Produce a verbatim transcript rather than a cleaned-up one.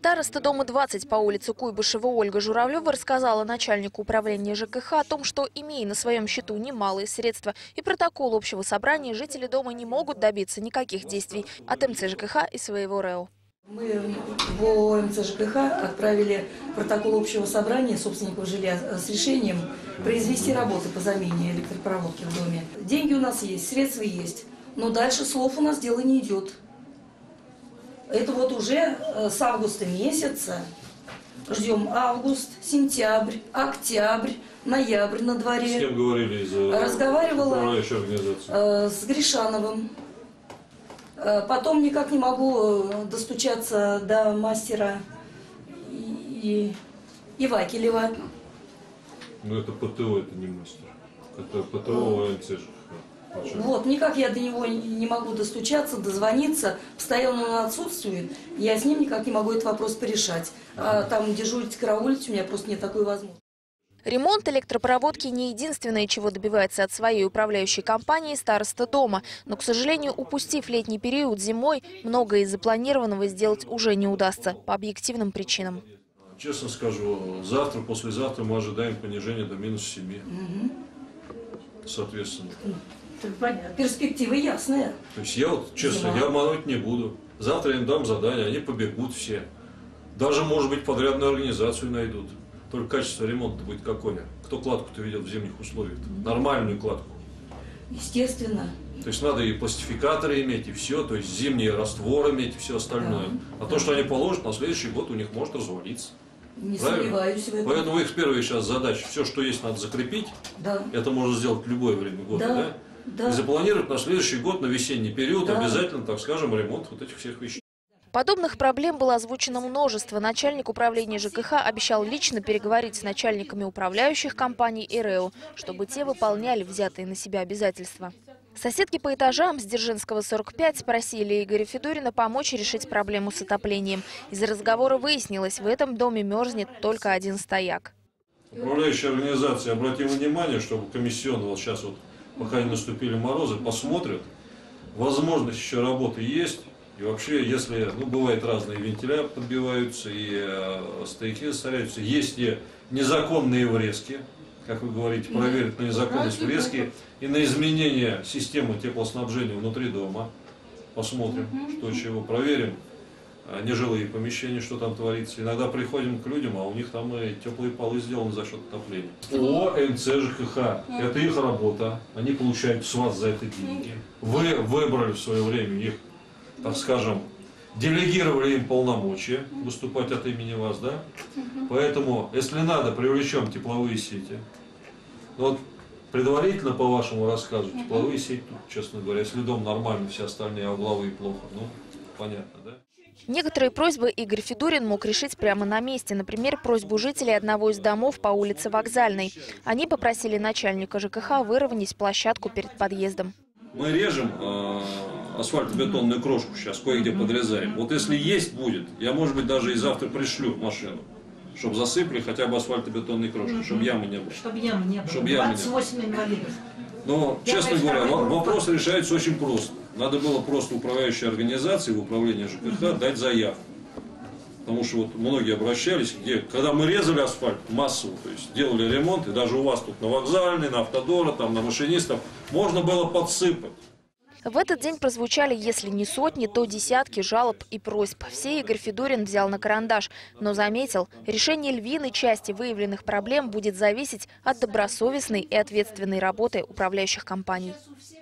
Староста дома двадцать по улице Куйбышева Ольга Журавлева рассказала начальнику управления ЖКХ о том, что, имея на своем счету немалые средства и протокол общего собрания, жители дома не могут добиться никаких действий от МЦ ЖКХ и своего РЭО. Мы в МЦ ЖКХ отправили протокол общего собрания собственников жилья с решением произвести работы по замене электропроводки в доме. Деньги у нас есть, средства есть, но дальше слов у нас дело не идет. Это вот уже с августа месяца ждем август, сентябрь, октябрь, ноябрь на дворе. С кем говорили из Разговаривала управляющей организации? С Гришановым. Потом никак не могу достучаться до мастера и, и Ивакилева. Ну это ПТО, это не мастер. Это ПТО МЦ ЖКХ. Вот, никак я до него не могу достучаться, дозвониться. Постоянно он отсутствует. Я с ним никак не могу этот вопрос порешать. А там дежурить, караулить у меня просто нет такой возможности. Ремонт электропроводки не единственное, чего добивается от своей управляющей компании староста дома. Но, к сожалению, упустив летний период зимой, многое из запланированного сделать уже не удастся по объективным причинам. Честно скажу, завтра, послезавтра мы ожидаем понижения до минус семи. Угу. Соответственно. Перспективы ясные. То есть я вот, честно, Зима. я обмануть не буду. Завтра я им дам задание, они побегут все. Даже, может быть, подрядную организацию найдут. Только качество ремонта будет какое? Кто кладку-то ведет в зимних условиях? Mm-hmm. Нормальную кладку. Естественно. То есть надо и пластификаторы иметь, и все. То есть зимний раствор иметь, и все остальное. Да. А да. то, что они положат, на следующий год у них может развалиться. Не сомневаюсь в этом. Поэтому их первая сейчас задача, все, что есть, надо закрепить. Да. Это можно сделать в любое время года. Да. Да? Да. И запланировать на следующий год, на весенний период, да. обязательно, так скажем, ремонт вот этих всех вещей. Подобных проблем было озвучено множество. Начальник управления ЖКХ обещал лично переговорить с начальниками управляющих компаний и РЭО, чтобы те выполняли взятые на себя обязательства. Соседки по этажам с Дзержинского сорок пять просили Игоря Федорина помочь решить проблему с отоплением. Из разговора выяснилось, в этом доме мерзнет только один стояк. Управляющая организация обратила внимание, чтобы комиссионно вот сейчас вот, пока не наступили морозы, посмотрят. Возможность еще работы есть. И вообще, если, ну, бывает разные вентиля подбиваются и э, стояки засоряются, есть и незаконные врезки, как вы говорите, проверить на незаконность врезки и на изменение системы теплоснабжения внутри дома. Посмотрим, что чего, проверим нежилые помещения, что там творится. Иногда приходим к людям, а у них там и теплые полы сделаны за счет отопления. ООО МЦ ЖКХ, это их работа, они получают с вас за это деньги. Вы выбрали в свое время их, так скажем, делегировали им полномочия выступать от имени вас, да? Поэтому, если надо, привлечем тепловые сети. Вот предварительно, по вашему рассказу, тепловые сети, тут, честно говоря, если дом нормальный, все остальные, а угловые плохо, ну, понятно, да? Некоторые просьбы Игорь Федорин мог решить прямо на месте. Например, просьбу жителей одного из домов по улице Вокзальной. Они попросили начальника ЖКХ выровнять площадку перед подъездом. Мы режем э, асфальтобетонную крошку сейчас, кое-где подрезаем. Вот если есть будет, я, может быть, даже и завтра пришлю машину, чтобы засыпали хотя бы асфальтобетонной крошкой, чтобы ямы не было. Чтобы ямы не было. Чтобы ямы двадцать восемь инвалидов. Но, честно говоря, вопрос решается очень просто. Надо было просто управляющей организации в управлении ЖКХ дать заявку. Потому что вот многие обращались, где, когда мы резали асфальт массово, то есть делали ремонт, и даже у вас тут на Вокзальной, на Автодора, там, на машинистов, можно было подсыпать. В этот день прозвучали, если не сотни, то десятки жалоб и просьб. Все Игорь Федорин взял на карандаш, но заметил, решение львиной части выявленных проблем будет зависеть от добросовестной и ответственной работы управляющих компаний.